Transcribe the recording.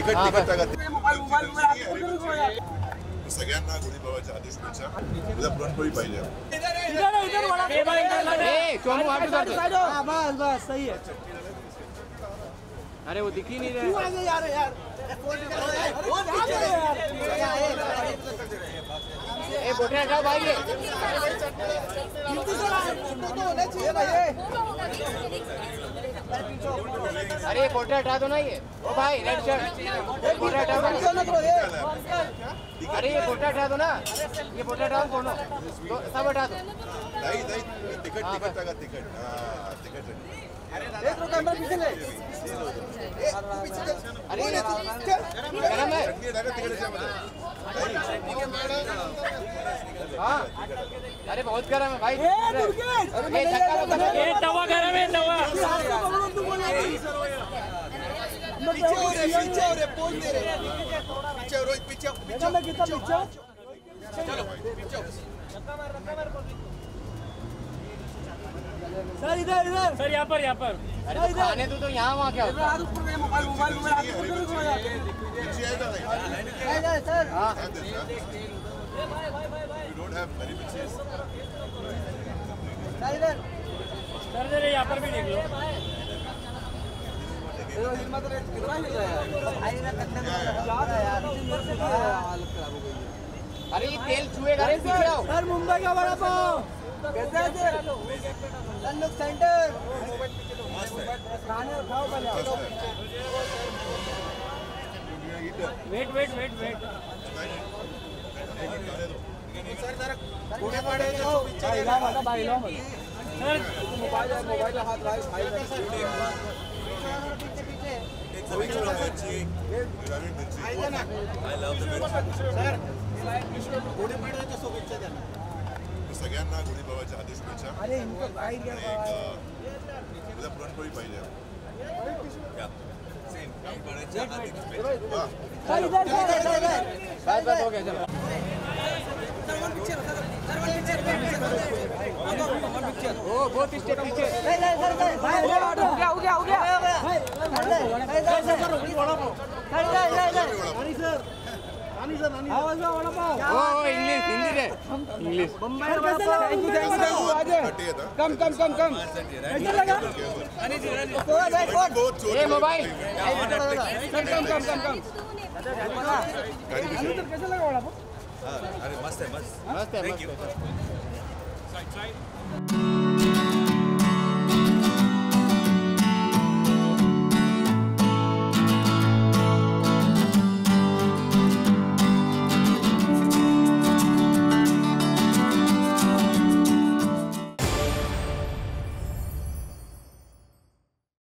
सगळ्यांना गुढीपाडव्याच्या हार्दिक शुभेच्छा. उद्या पुरणपोळी पाहिजे. बस सही है. अरे वो दिख ही नहीं रहा. ए बोटना हटाओ भाई. अरे फोटो हटा दो ना ये. ओ भाई रेड शर्ट. फोटो हटाओ. अरे ये फोटो हटा दो ना. ये फोटो हटाओ दोनों. सब हटा दो. नहीं तिकट तिकट. अरे हाँ अरे बहुत गरम है भाई. तवा गरम है तवा. सर इधर सर यहाँ पर अरे तो खाने तो यहाँ वहाँ क्या होता है. सर हाँ सर यहाँ पर भी देख लो. अरे ये तेल छुएगा. अरे पीछे आओ. सर मुंबई का वड़ा पाव कैसा है सर. सेंटर खाने खाओ पहले. वेट मोबाइल हाथ सगळ्यांना गुढीपाडव्याच्या हार्दिक शुभेच्छा. अरे इनको गाइड क्या उद्या पुरणपोळी पाहिजे. सर इधर बस हो गया चलो. ओ बहुत स्टेप पीछे. हो गया. ओ इंग्लिश हिंदी रे. इंग्लिश कम ये मोबाइल. कम कैसा लगा वड़ा पाव. अरे मस्त है. मस्त है.